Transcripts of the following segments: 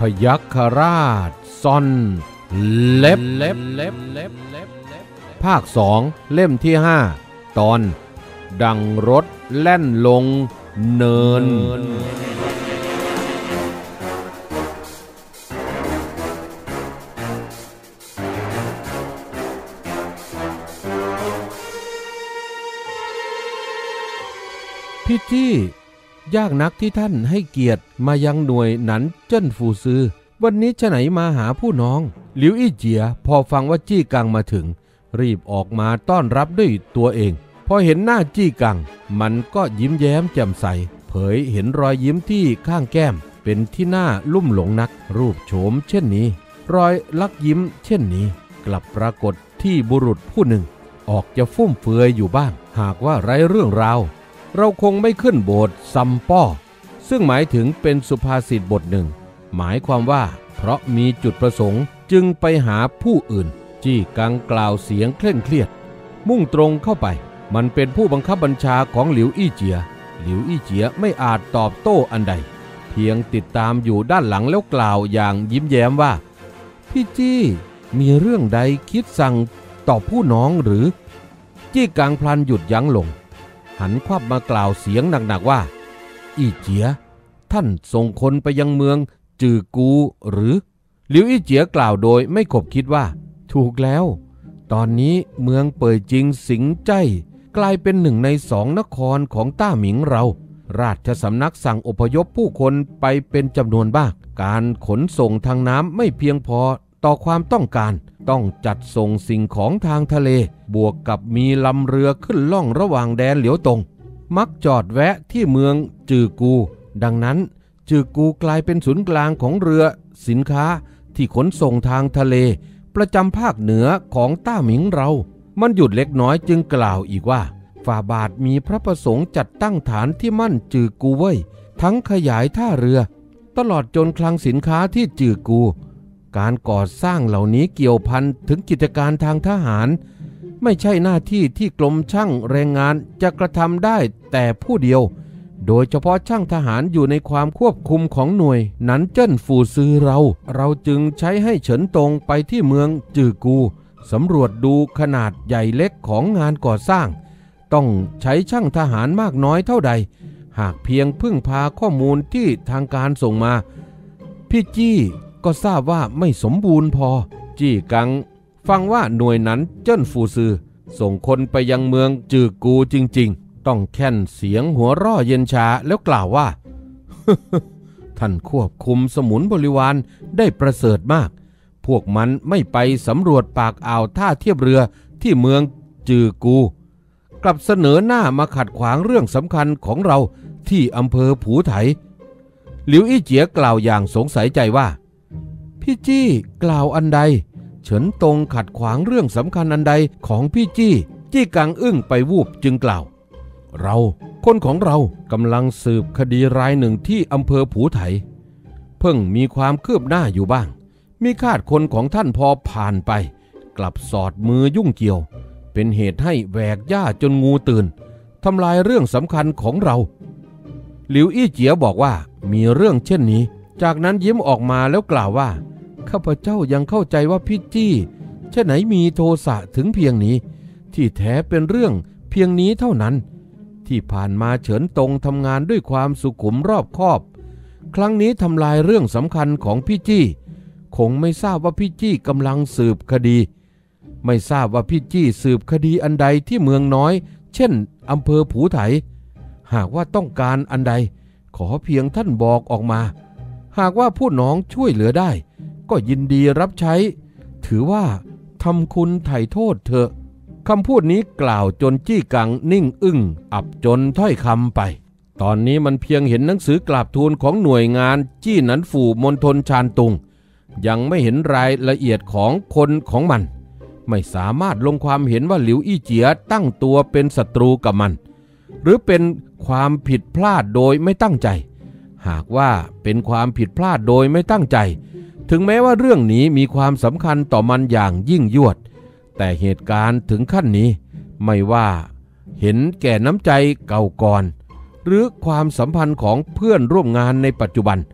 ยัคฆราชซ่อนเล็บภาค2เล่มที่5ตอนดังรถแล่นลงเนินพี่จี้ยากนักที่ท่านให้เกียรติมายังหน่วยหนันเจิ้นฟูซือวันนี้จะไหนมาหาผู้น้องหลิวอี้เจียพอฟังว่าจี้กังมาถึงรีบออกมาต้อนรับด้วยตัวเองพอเห็นหน้าจี้กังมันก็ยิ้มแย้มแจ่มใสเผยเห็นรอยยิ้มที่ข้างแก้มเป็นที่น่าลุ่มหลงนักรูปโฉมเช่นนี้รอยลักยิ้มเช่นนี้กลับปรากฏที่บุรุษผู้หนึ่งออกจะฟุ่มเฟือยอยู่บ้างหากว่าไร้เรื่องราวเราคงไม่ขึ้นโบสถ์ซัมป้อซึ่งหมายถึงเป็นสุภาษิตบทหนึ่งหมายความว่าเพราะมีจุดประสงค์จึงไปหาผู้อื่นจี้กังกล่าวเสียงเคร่งเครียดมุ่งตรงเข้าไปมันเป็นผู้บังคับบัญชาของหลิวอี้เจียหลิวอี้เจียไม่อาจตอบโต้อันใดเพียงติดตามอยู่ด้านหลังแล้วกล่าวอย่างยิ้มแย้มว่าพี่จี้มีเรื่องใดคิดสั่งต่อผู้น้องหรือจี้กังพลันหยุดยั้งลงหันควับมากล่าวเสียงหนักๆว่าอี้เจียท่านส่งคนไปยังเมืองจือกูหรือหลิวอี้เจียกล่าวโดยไม่ขบคิดว่าถูกแล้วตอนนี้เมืองเป่ยจิงสิงใจกลายเป็นหนึ่งใน2นครของต้าหมิงเราราชสำนักสั่งอพยพผู้คนไปเป็นจำนวนมากการขนส่งทางน้ำไม่เพียงพอต่อความต้องการต้องจัดส่งสิ่งของทางทะเลบวกกับมีลำเรือขึ้นล่องระหว่างแดนเหลียวตงมักจอดแวะที่เมืองจือกูดังนั้นจือกูกลายเป็นศูนย์กลางของเรือสินค้าที่ขนส่งทางทะเลประจำภาคเหนือของต้าหมิงเรามันหยุดเล็กน้อยจึงกล่าวอีกว่าฝ่าบาทมีพระประสงค์จัดตั้งฐานที่มั่นจือกูเว่ยทั้งขยายท่าเรือตลอดจนคลังสินค้าที่จือกูการก่อสร้างเหล่านี้เกี่ยวพันถึงกิจการทางทหารไม่ใช่หน้าที่ที่กรมช่างแรงงานจะกระทำได้แต่ผู้เดียวโดยเฉพาะช่างทหารอยู่ในความควบคุมของหน่วยหนันเจิ้นฟูซือเราจึงใช้ให้เฉินตงไปที่เมืองจือกูสำรวจดูขนาดใหญ่เล็กของงานก่อสร้างต้องใช้ช่างทหารมากน้อยเท่าใดหากเพียงพึ่งพาข้อมูลที่ทางการส่งมาพี่จี้ก็ทราบว่าไม่สมบูรณ์พอจี้กังฟังว่าหน่วยนั้นเจิ้นฟูซือส่งคนไปยังเมืองจือกูจริงๆต้องแค่นเสียงหัวร่อเย็นชาแล้วกล่าวว่า ท่านควบคุมสมุนบริวารได้ประเสริฐมากพวกมันไม่ไปสำรวจปากอ่าวท่าเทียบเรือที่เมืองจือกูกลับเสนอหน้ามาขัดขวางเรื่องสำคัญของเราที่อำเภอผูไถหลิวอี้เจียกล่าวอย่างสงสัยใจว่าพี่จี้กล่าวอันใดเฉินตงขัดขวางเรื่องสำคัญอันใดของพี่จี้กังอึ้งไปวูบจึงกล่าวคนของเรากำลังสืบคดีรายหนึ่งที่อำเภอผูไถเพิ่งมีความคืบหน้าอยู่บ้างมีคาดคนของท่านพอผ่านไปกลับสอดมือยุ่งเกี่ยวเป็นเหตุให้แหวกหญ้าจนงูตื่นทำลายเรื่องสำคัญของเราหลิวอี้เจียบอกว่ามีเรื่องเช่นนี้จากนั้นยิ้มออกมาแล้วกล่าวว่าข้าพเจ้ายังเข้าใจว่าพี่จี้ฉะไหนมีโทสะถึงเพียงนี้ที่แท้เป็นเรื่องเพียงนี้เท่านั้นที่ผ่านมาเฉินตงทำงานด้วยความสุขุมรอบคอบครั้งนี้ทำลายเรื่องสำคัญของพี่จี้คงไม่ทราบว่าพี่จี้กำลังสืบคดีไม่ทราบว่าพี่จี้สืบคดีอันใดที่เมืองน้อยเช่นอำเภอผูไถหากว่าต้องการอันใดขอเพียงท่านบอกออกมาหากว่าผู้น้องช่วยเหลือได้ก็ยินดีรับใช้ถือว่าทำคุณไถ่โทษเถอะคำพูดนี้กล่าวจนจี้กังนิ่งอึ้งอับจนถ้อยคำไปตอนนี้มันเพียงเห็นหนังสือกราบทูลของหน่วยงานจี้หนันฝูมณฑลชานตุงยังไม่เห็นรายละเอียดของคนของมันไม่สามารถลงความเห็นว่าหลิวอี้เจียตั้งตัวเป็นศัตรูกับมันหรือเป็นความผิดพลาดโดยไม่ตั้งใจหากว่าเป็นความผิดพลาดโดยไม่ตั้งใจถึงแม้ว่าเรื่องนี้มีความสำคัญต่อมันอย่างยิ่งยวดแต่เหตุการณ์ถึงขั้นนี้ไม่ว่าเห็นแก่น้ำใจเก่าก่อนหรือความสัมพันธ์ของเพื่อนร่วมงานในปัจจุบัน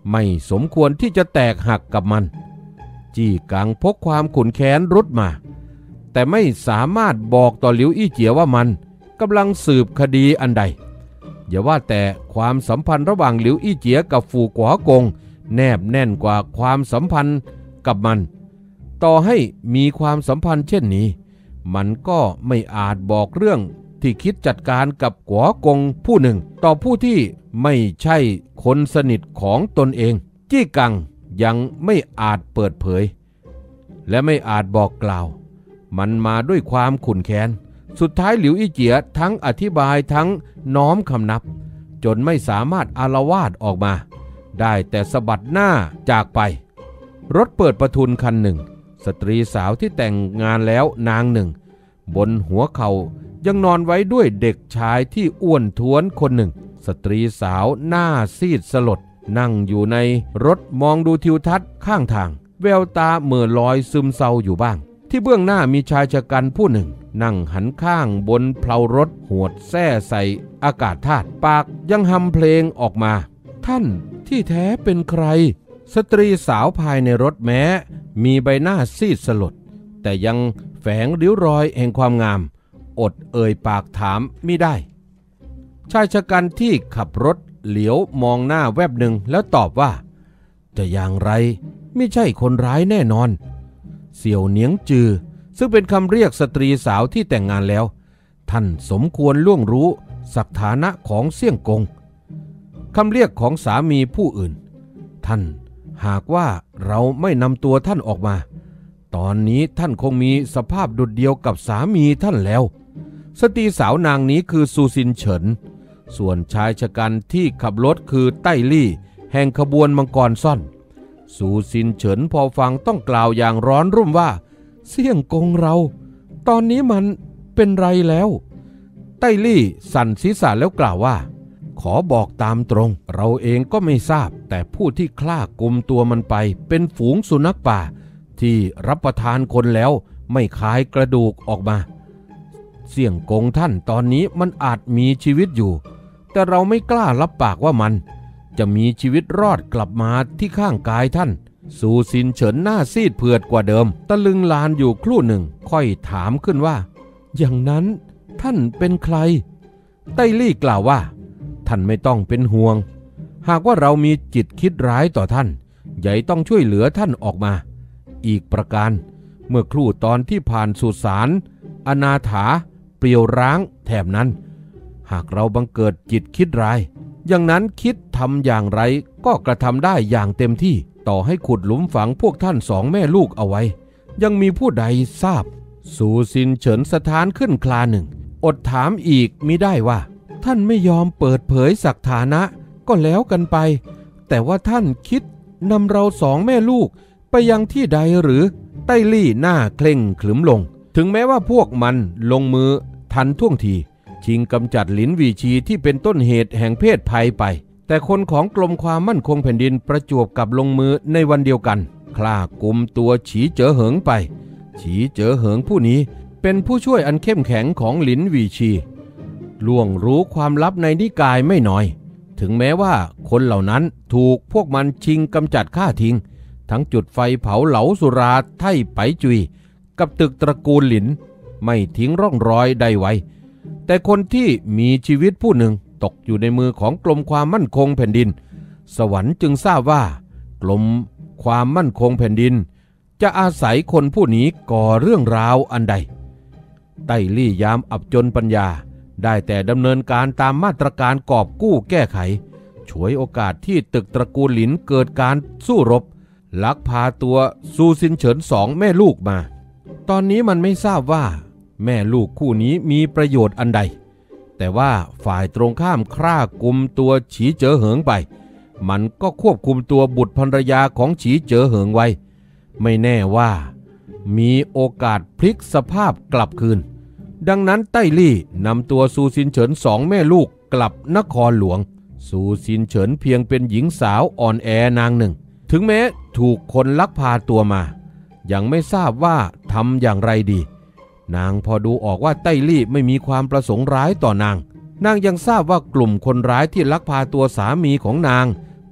ไม่สมควรที่จะแตกหักกับมันจี้กังพกความขุ่นแค้นรุดมาแต่ไม่สามารถบอกต่อหลิวอี้เจียว่ามันกำลังสืบคดีอันใดอย่าว่าแต่ความสัมพันธ์ระหว่างหลิวอี้เจียกับฝูกัวกงแนบแน่นกว่าความสัมพันธ์กับมันต่อให้มีความสัมพันธ์เช่นนี้มันก็ไม่อาจบอกเรื่องที่คิดจัดการกับกัวกงผู้หนึ่งต่อผู้ที่ไม่ใช่คนสนิทของตนเองจี้กังยังไม่อาจเปิดเผยและไม่อาจบอกกล่าวมันมาด้วยความขุ่นแค้นสุดท้ายหลิวอี้เจียทั้งอธิบายทั้งน้อมคำนับจนไม่สามารถอาละวาดออกมาได้แต่สะบัดหน้าจากไปรถเปิดประทุนคันหนึ่งสตรีสาวที่แต่งงานแล้วนางหนึ่งบนหัวเขายังนอนไว้ด้วยเด็กชายที่อ้วนท้วนคนหนึ่งสตรีสาวหน้าซีดสลดนั่งอยู่ในรถมองดูทิวทัศน์ข้างทางแววตาเหม่อลอยซึมเศร้าอยู่บ้างที่เบื้องหน้ามีชายชะกันผู้หนึ่งนั่งหันข้างบนเพลารถหวดแส้ใส่อากาศธาตุปากยังฮัมเพลงออกมาท่านที่แท้เป็นใครสตรีสาวภายในรถแม้มีใบหน้าซีดสลดแต่ยังแฝงริ้วรอยแห่งความงามอดเอ่ยปากถามมิได้ชายชะกันที่ขับรถเหลียวมองหน้าแวบหนึ่งแล้วตอบว่าจะอย่างไรไม่ใช่คนร้ายแน่นอนเสี่ยวเหนียงจือซึ่งเป็นคำเรียกสตรีสาวที่แต่งงานแล้วท่านสมควรล่วงรู้ศักฐานะของเสี่ยงกงคำเรียกของสามีผู้อื่นท่านหากว่าเราไม่นำตัวท่านออกมาตอนนี้ท่านคงมีสภาพดุจเดียวกับสามีท่านแล้วสตรีสาวนางนี้คือซูซินเฉินส่วนชายชะกันที่ขับรถคือไต้ลี่แห่งขบวนมังกรซ่อนซูซินเฉินพอฟังต้องกล่าวอย่างร้อนรุ่มว่าเสี่ยงกงเราตอนนี้มันเป็นไรแล้วไต้ลี่สั่นศีรษะแล้วกล่าวว่าขอบอกตามตรงเราเองก็ไม่ทราบแต่ผู้ที่คล้ากุมตัวมันไปเป็นฝูงสุนัขป่าที่รับประทานคนแล้วไม่คายกระดูกออกมาเสี่ยงกงท่านตอนนี้มันอาจมีชีวิตอยู่แต่เราไม่กล้ารับปากว่ามันจะมีชีวิตรอดกลับมาที่ข้างกายท่านซูซินเฉินหน้าซีดเผือดกว่าเดิมตะลึงลานอยู่ครู่หนึ่งค่อยถามขึ้นว่าอย่างนั้นท่านเป็นใครไต้ลี่กล่าวว่าท่านไม่ต้องเป็นห่วงหากว่าเรามีจิตคิดร้ายต่อท่านใหญ่ต้องช่วยเหลือท่านออกมาอีกประการเมื่อครู่ตอนที่ผ่านสุสานอนาถาเปลี่ยวร้างแถบนั้นหากเราบังเกิดจิตคิดร้ายอย่างนั้นคิดทำอย่างไรก็กระทำได้อย่างเต็มที่ต่อให้ขุดหลุมฝังพวกท่านสองแม่ลูกเอาไว้ยังมีผู้ใดทราบซูซินเฉินสะท้านขึ้นคลาหนึ่งอดถามอีกมิได้ว่าท่านไม่ยอมเปิดเผยศักฐานะก็แล้วกันไปแต่ว่าท่านคิดนำเราสองแม่ลูกไปยังที่ใดหรือไต้ลี่หน้าเคร่งขรึมลงถึงแม้ว่าพวกมันลงมือทันท่วงทีชิงกำจัดหลินวีชีที่เป็นต้นเหตุแห่งเพศภัยไปแต่คนของกรมความมั่นคงแผ่นดินประจวบกับลงมือในวันเดียวกันคล้ากุมตัวฉีเจ๋อเหิงไปฉีเจ๋อเหิงผู้นี้เป็นผู้ช่วยอันเข้มแข็งของหลินวีชีล่วงรู้ความลับในนิกายไม่น้อยถึงแม้ว่าคนเหล่านั้นถูกพวกมันชิงกำจัดฆ่าทิ้งทั้งจุดไฟเผาเหลาสุราไถ่ไปจุยกับตึกตระกูลหลินไม่ทิ้งร่องรอยใดไว้แต่คนที่มีชีวิตผู้หนึ่งตกอยู่ในมือของกรมความมั่นคงแผ่นดินสวรรค์จึงทราบว่ากรมความมั่นคงแผ่นดินจะอาศัยคนผู้นี้ก่อเรื่องราวอันใดไต้ลี่ยามอับจนปัญญาได้แต่ดำเนินการตามมาตรการกอบกู้แก้ไขฉวยโอกาสที่ตึกตระกูลหลินเกิดการสู้รบลักพาตัวซูซินเฉินสองแม่ลูกมาตอนนี้มันไม่ทราบว่าแม่ลูกคู่นี้มีประโยชน์อันใดแต่ว่าฝ่ายตรงข้ามคร่ากุมตัวฉีเจ๋อเหิงไปมันก็ควบคุมตัวบุตรภรรยาของฉีเจ๋อเหิงไว้ไม่แน่ว่ามีโอกาสพลิกสภาพกลับคืนดังนั้นไต้ลี่นำตัวซูซินเฉินสองแม่ลูกกลับนครหลวงซูซินเฉินเพียงเป็นหญิงสาวอ่อนแอนางหนึ่งถึงแม้ถูกคนลักพาตัวมายังไม่ทราบว่าทำอย่างไรดีนางพอดูออกว่าไต้ลี่ไม่มีความประสงค์ร้ายต่อนางยังทราบว่ากลุ่มคนร้ายที่ลักพาตัวสามีของนาง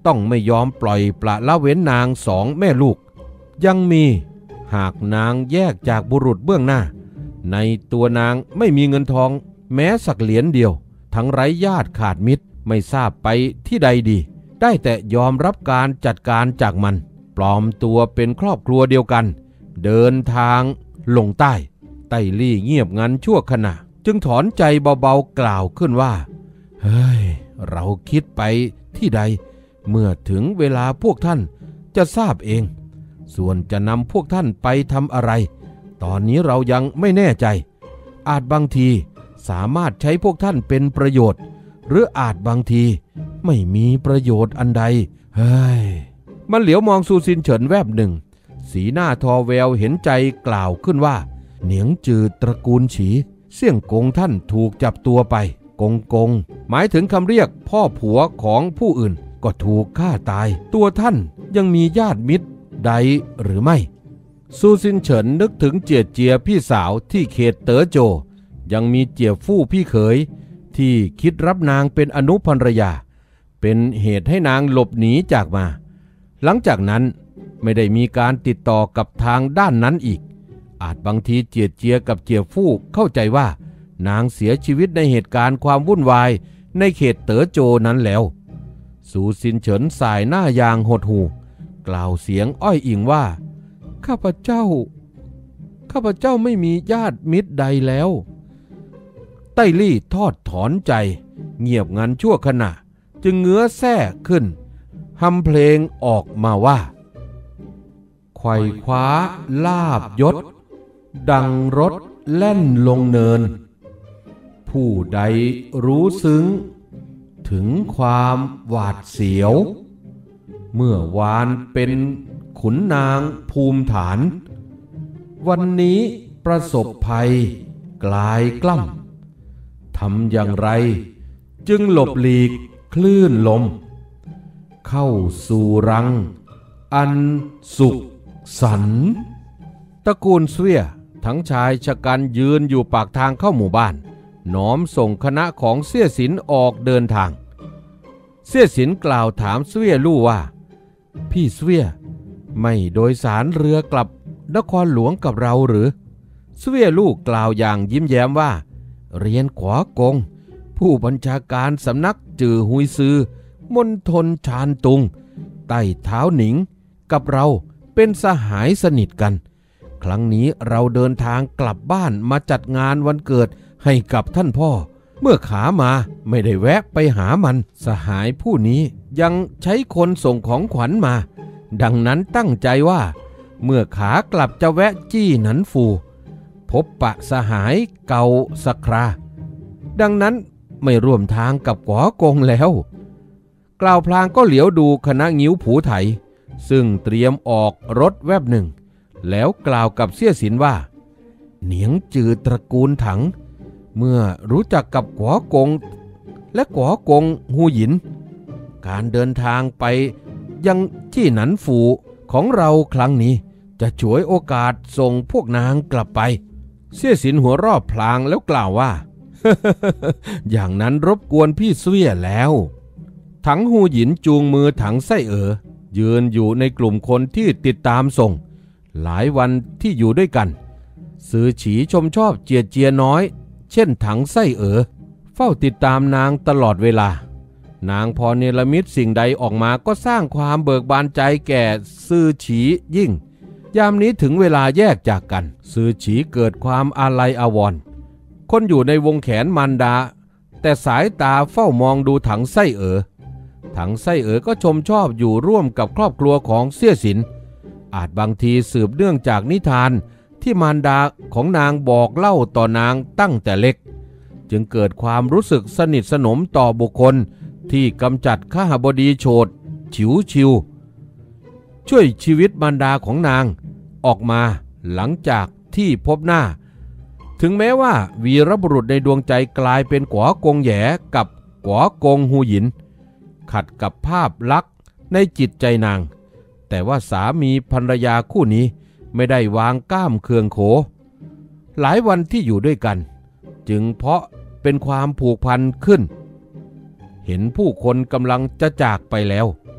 ต้องไม่ยอมปล่อยปละละเว้นนางสองแม่ลูกยังมีหากนางแยกจากบุรุษเบื้องหน้าในตัวนางไม่มีเงินทองแม้สักเหรียญเดียวทั้งไร้ญาติขาดมิตรไม่ทราบไปที่ใดดีได้แต่ยอมรับการจัดการจากมันปลอมตัวเป็นครอบครัวเดียวกันเดินทางลงใต้ไต้ลี่เงียบงันชั่วขณะจึงถอนใจเบาๆกล่าวขึ้นว่าเฮ้ยเราคิดไปที่ใดเมื่อถึงเวลาพวกท่านจะทราบเองส่วนจะนำพวกท่านไปทำอะไรตอนนี้เรายังไม่แน่ใจอาจบางทีสามารถใช้พวกท่านเป็นประโยชน์หรืออาจบางทีไม่มีประโยชน์อันใดเฮ้ยมันเหลียวมองซูซินเฉินแวบหนึ่งสีหน้าทอแววเห็นใจกล่าวขึ้นว่าเหนียงจือตระกูลฉีเสี่ยงกงท่านถูกจับตัวไปกงหมายถึงคำเรียกพ่อผัวของผู้อื่นก็ถูกฆ่าตายตัวท่านยังมีญาติมิตรใดหรือไม่ซูซินเฉินนึกถึงเจียเจียพี่สาวที่เขตเต๋อโจยังมีเจียฟู่พี่เขยที่คิดรับนางเป็นอนุภรรยาเป็นเหตุให้นางหลบหนีจากมาหลังจากนั้นไม่ได้มีการติดต่อกับทางด้านนั้นอีกอาจบางทีเจียเจียกับเจียฟู่เข้าใจว่านางเสียชีวิตในเหตุการณ์ความวุ่นวายในเขตเต๋อโจนั้นแล้วซูซินเฉินสายหน้ายางหดหู่กล่าวเสียงอ้อยอิงว่าข้าพเจ้าไม่มีญาติมิตรใดแล้วไต้ลี่ทอดถอนใจเงียบงันชั่วขณะจึงเงื้อแส้ขึ้นฮัมเพลงออกมาว่าไขว่คว้าลาบยศดังรถแล่นลงเนินผู้ใดรู้ซึ้งถึงความหวาดเสียวเมื่อวานเป็นขุนนางภูมิฐานวันนี้ประสบภัยกลายกล้ำทำอย่างไรจึงหลบหลีกคลื่นลมเข้าสู่รังอันสุขสันต์ตระกูลเสวียทั้งชายชะกันยืนอยู่ปากทางเข้าหมู่บ้านน้อมส่งคณะของเสี่ยสินออกเดินทางเสี่ยสินกล่าวถามเสวียลู่ว่าพี่เสวียไม่โดยสารเรือกลับนครหลวงกับเราหรือเสวียลู่กล่าวอย่างยิ้มแย้มว่าเรียนขวากงผู้บัญชาการสำนักจือหุยซือมณฑลชานตุงไต่เท้าหนิงกับเราเป็นสหายสนิทกันครั้งนี้เราเดินทางกลับบ้านมาจัดงานวันเกิดให้กับท่านพ่อเมื่อขามาไม่ได้แวะไปหามันสหายผู้นี้ยังใช้คนส่งของขวัญมาดังนั้นตั้งใจว่าเมื่อขากลับจะแวะจี้หนันฟูพบปะสหายเก่าสักคราดังนั้นไม่ร่วมทางกับก๋อกงแล้วกล่าวพลางก็เหลียวดูคณะงิ้วผูไถซึ่งเตรียมออกรถแวบหนึ่งแล้วกล่าวกับเสี่ยสินว่าเหนียงจือตระกูลถังเมื่อรู้จักกับก๋อกงและก๋อกงฮูหยินการเดินทางไปยังที่หนันฟูของเราครั้งนี้จะฉวยโอกาสส่งพวกนางกลับไปเสี่ยสินหัวรอบพลางแล้วกล่าวว่า อย่างนั้นรบกวนพี่เสวียแล้วถังฮูหยินจูงมือถังไส้ยืนอยู่ในกลุ่มคนที่ติดตามส่งหลายวันที่อยู่ด้วยกันซือฉีชมชอบเจียเจียน้อยเช่นถังไส้เฝ้าติดตามนางตลอดเวลานางพอเนรมิตสิ่งใดออกมาก็สร้างความเบิกบานใจแก่ซือฉียิ่งยามนี้ถึงเวลาแยกจากกันซือฉีเกิดความอาลัยอาวรณ์คนอยู่ในวงแขนมารดาแต่สายตาเฝ้ามองดูถังไส้ถังไส้ก็ชมชอบอยู่ร่วมกับครอบครัวของเสี่ยสินอาจบางทีสืบเนื่องจากนิทานที่มารดาของนางบอกเล่าต่อนางตั้งแต่เล็กจึงเกิดความรู้สึกสนิทสนมต่อบุคคลที่กำจัดข้าบดีโฉดฉิวชิวช่วยชีวิตมารดาของนางออกมาหลังจากที่พบหน้าถึงแม้ว่าวีรบุรุษในดวงใจกลายเป็นก๋อกงแหย่กับก๋อกงฮูหยินขัดกับภาพลักษณ์ในจิตใจนางแต่ว่าสามีภรรยาคู่นี้ไม่ได้วางก้ามเคืองโขหลายวันที่อยู่ด้วยกันจึงเพราะเป็นความผูกพันขึ้นเห็นผู้คนกำลังจะจากไปแล้ว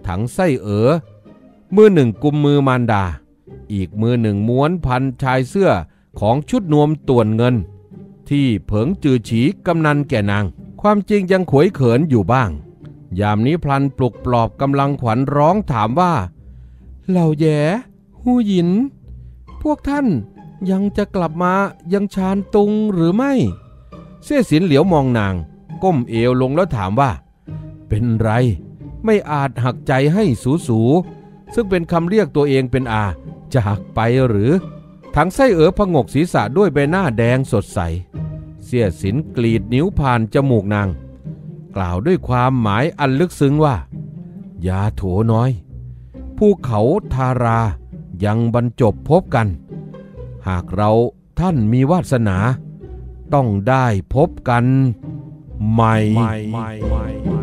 ถังไส้มือหนึ่งกุมมือมารดาอีกมือหนึ่งม้วนพันชายเสื้อของชุดนวมต่วนเงินที่เผิงจือฉีกำนันแก่นางความจริงยังขวยเขินอยู่บ้างยามนี้พลันปลุกปลอบกำลังขวัญร้องถามว่าเหล่าแย่หูหยินพวกท่านยังจะกลับมายังชานตุงหรือไม่เสี่ยสินเหลียวมองนางก้มเอวลงแล้วถามว่าเป็นไรไม่อาจหักใจให้สูซึ่งเป็นคำเรียกตัวเองเป็นอาจากไปหรือถังไส้ผงกศีรษะด้วยใบหน้าแดงสดใสเสี่ยสินกรีดนิ้วผ่านจมูกนางกล่าวด้วยความหมายอันลึกซึ้งว่าอย่าโถน้อยภูเขาทารายังบรรจบพบกันหากเราท่านมีวาสนาต้องได้พบกันใหม่